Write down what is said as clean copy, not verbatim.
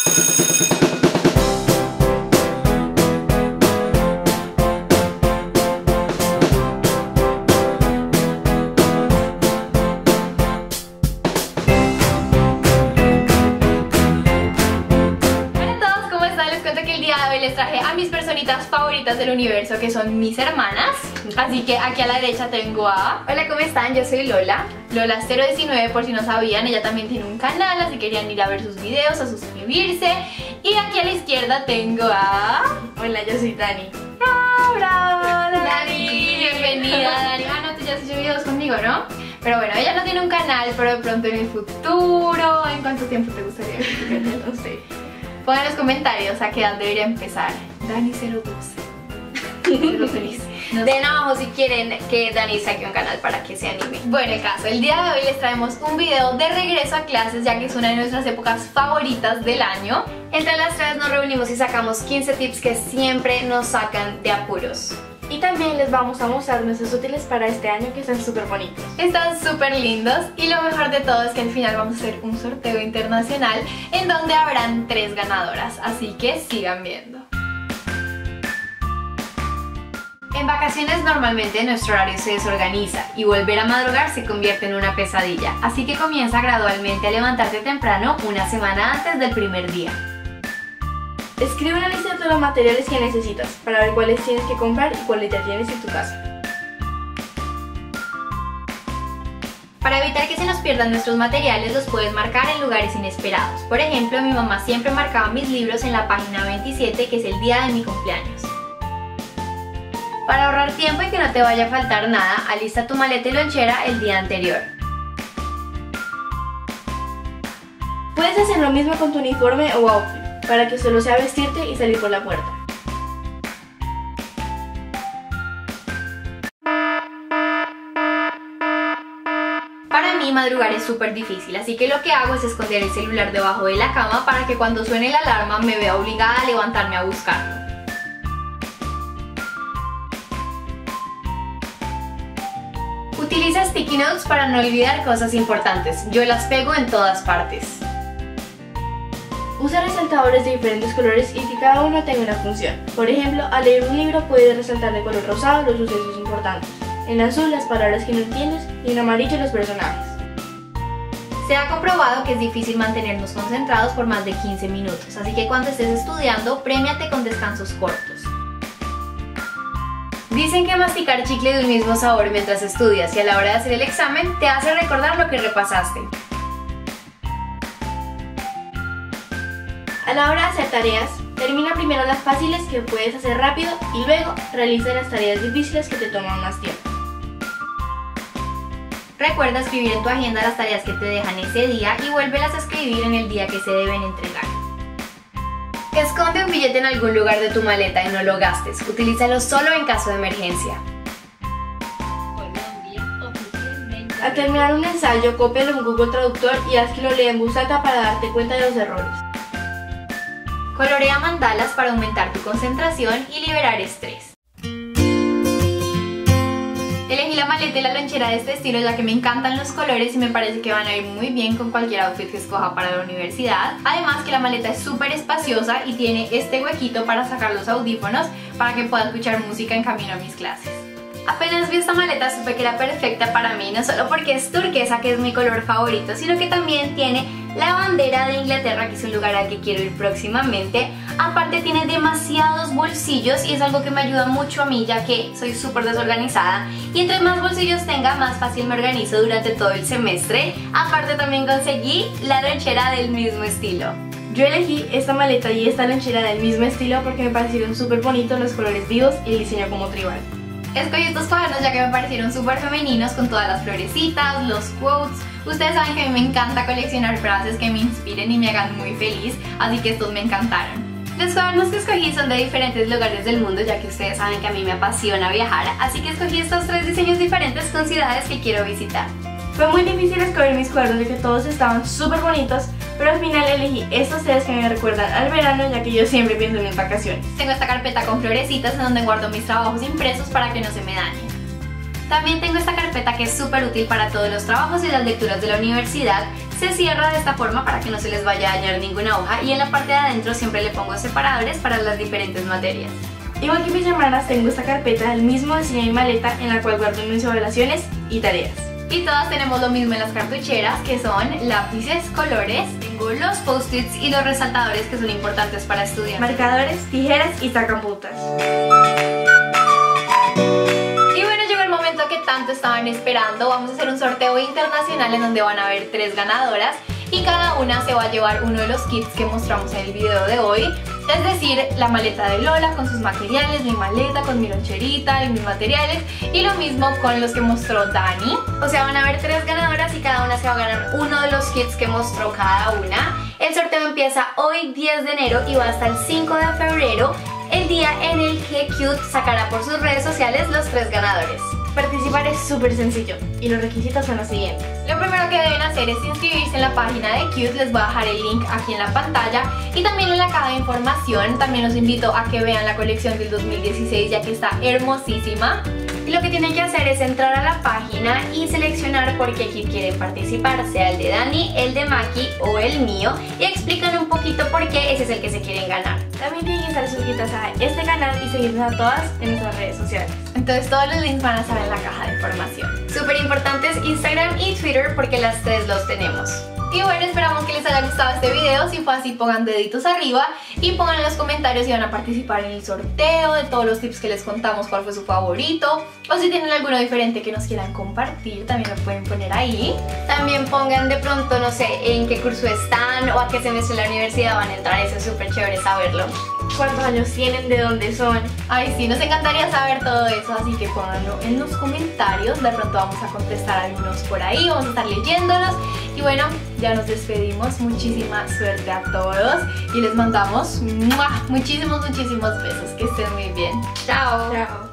Les traje a mis personitas favoritas del universo, que son mis hermanas. Así que aquí a la derecha tengo a... Hola, ¿cómo están? Yo soy Lola. Lola 019, por si no sabían, ella también tiene un canal, así querían ir a ver sus videos, a suscribirse. Y aquí a la izquierda tengo a... Hola, yo soy Dani. ¡Bravo, Dani! Bienvenida, Dani. Ah, no, tú ya has hecho videos conmigo, ¿no? Pero bueno, ella no tiene un canal, pero de pronto en el futuro. ¿En cuánto tiempo te gustaría ver tu canal? No sé. Pon en los comentarios a qué edad debería empezar. Dani 012. 013. No Den abajo si quieren que Dani saque un canal para que se anime. Bueno, el caso, el día de hoy les traemos un video de regreso a clases, ya que es una de nuestras épocas favoritas del año. Entre las tres nos reunimos y sacamos 15 tips que siempre nos sacan de apuros. Y también les vamos a mostrar nuestros útiles para este año, que están súper bonitos. Están súper lindos y lo mejor de todo es que al final vamos a hacer un sorteo internacional en donde habrán 3 ganadoras, así que sigan viendo. En vacaciones normalmente nuestro horario se desorganiza y volver a madrugar se convierte en una pesadilla, así que comienza gradualmente a levantarte temprano una semana antes del primer día. Escribe una lista de todos los materiales que necesitas para ver cuáles tienes que comprar y cuáles ya tienes en tu casa. Para evitar que se nos pierdan nuestros materiales, los puedes marcar en lugares inesperados. Por ejemplo, mi mamá siempre marcaba mis libros en la página 27, que es el día de mi cumpleaños. Para ahorrar tiempo y que no te vaya a faltar nada, alista tu maleta y lonchera el día anterior. Puedes hacer lo mismo con tu uniforme o outfit, para que solo sea vestirte y salir por la puerta. Para mí madrugar es súper difícil, así que lo que hago es esconder el celular debajo de la cama para que cuando suene la alarma me vea obligada a levantarme a buscarlo. Utiliza sticky notes para no olvidar cosas importantes. Yo las pego en todas partes. Usa resaltadores de diferentes colores y que cada uno tenga una función. Por ejemplo, al leer un libro puedes resaltar de color rosado los sucesos importantes, en azul las palabras que no entiendes y en amarillo los personajes. Se ha comprobado que es difícil mantenernos concentrados por más de 15 minutos, así que cuando estés estudiando, premiate con descansos cortos. Dicen que masticar chicle de un mismo sabor mientras estudias y a la hora de hacer el examen te hace recordar lo que repasaste. A la hora de hacer tareas, termina primero las fáciles que puedes hacer rápido y luego realiza las tareas difíciles que te toman más tiempo. Recuerda escribir en tu agenda las tareas que te dejan ese día y vuélvelas a escribir en el día que se deben entregar. Esconde un billete en algún lugar de tu maleta y no lo gastes. Utilízalo solo en caso de emergencia. Al terminar un ensayo, cópialo en Google Traductor y haz que lo lea en voz alta para darte cuenta de los errores. Colorea mandalas para aumentar tu concentración y liberar estrés. Elegí la maleta y la lonchera de este estilo ya que me encantan los colores y me parece que van a ir muy bien con cualquier outfit que escoja para la universidad. Además que la maleta es súper espaciosa y tiene este huequito para sacar los audífonos para que pueda escuchar música en camino a mis clases. Apenas vi esta maleta supe que era perfecta para mí, no solo porque es turquesa, que es mi color favorito, sino que también tiene la bandera de Inglaterra, que es un lugar al que quiero ir próximamente. Aparte tiene demasiados bolsillos y es algo que me ayuda mucho a mí, ya que soy súper desorganizada y entre más bolsillos tenga, más fácil me organizo durante todo el semestre. Aparte también conseguí la lonchera del mismo estilo. Yo elegí esta maleta y esta lonchera del mismo estilo porque me parecieron súper bonitos los colores vivos y el diseño como tribal. Escogí estos cuadernos ya que me parecieron súper femeninos, con todas las florecitas, los quotes. Ustedes saben que a mí me encanta coleccionar frases que me inspiren y me hagan muy feliz, así que estos me encantaron. Los cuadernos que escogí son de diferentes lugares del mundo, ya que ustedes saben que a mí me apasiona viajar, así que escogí estos 3 diseños diferentes con ciudades que quiero visitar. Fue muy difícil escoger mis cuadernos ya que todos estaban súper bonitos, pero al final elegí estos 3 que me recuerdan al verano, ya que yo siempre pienso en mis vacaciones. Tengo esta carpeta con florecitas en donde guardo mis trabajos impresos para que no se me dañen. También tengo esta carpeta que es súper útil para todos los trabajos y las lecturas de la universidad. Se cierra de esta forma para que no se les vaya a dañar ninguna hoja y en la parte de adentro siempre le pongo separadores para las diferentes materias. Igual que mis hermanas, tengo esta carpeta del mismo diseño de maleta en la cual guardo mis evaluaciones y tareas. Y todas tenemos lo mismo en las cartucheras, que son lápices, colores, tengo los post-its y los resaltadores que son importantes para estudiar. Marcadores, tijeras y sacapuntas. Y bueno, llegó el momento que tanto estaban esperando. Vamos a hacer un sorteo internacional en donde van a haber 3 ganadoras y cada una se va a llevar uno de los kits que mostramos en el video de hoy. Es decir, la maleta de Lola con sus materiales, mi maleta con mi loncherita y mis materiales, y lo mismo con los que mostró Dani. O sea, van a haber 3 ganadoras y cada una se va a ganar uno de los kits que mostró cada una. El sorteo empieza hoy 10 de enero y va hasta el 5 de febrero, el día en el que Cute sacará por sus redes sociales los 3 ganadores. Participar es súper sencillo y los requisitos son los siguientes. Lo primero que deben hacer es inscribirse en la página de Cute, les voy a dejar el link aquí en la pantalla y también en la caja de información. También los invito a que vean la colección del 2016 ya que está hermosísima. Y lo que tienen que hacer es entrar a la página y seleccionar por qué kit quieren participar, sea el de Dani, el de Maki o el mío, y explican un poquito por qué ese es el que se quieren ganar. También tienen que estar suscritas a este canal y seguirnos a todas en nuestras redes sociales. Entonces todos los links van a estar en la caja de información. Súper importantes Instagram y Twitter porque las 3 los tenemos. Y bueno, esperamos que les haya gustado este video. Si fue así, pongan deditos arriba y pongan en los comentarios si van a participar en el sorteo, de todos los tips que les contamos, cuál fue su favorito, o si tienen alguno diferente que nos quieran compartir, también lo pueden poner ahí. También pongan de pronto, no sé, en qué curso están o a qué semestre de la universidad van a entrar, eso es súper chévere saberlo. ¿Cuántos años tienen? ¿De dónde son? Ay, sí, nos encantaría saber todo eso, así que pónganlo en los comentarios. De pronto vamos a contestar algunos por ahí, vamos a estar leyéndolos. Y bueno, ya nos despedimos. Muchísima suerte a todos y les mandamos muchísimos besos. Que estén muy bien. Chao. Chao.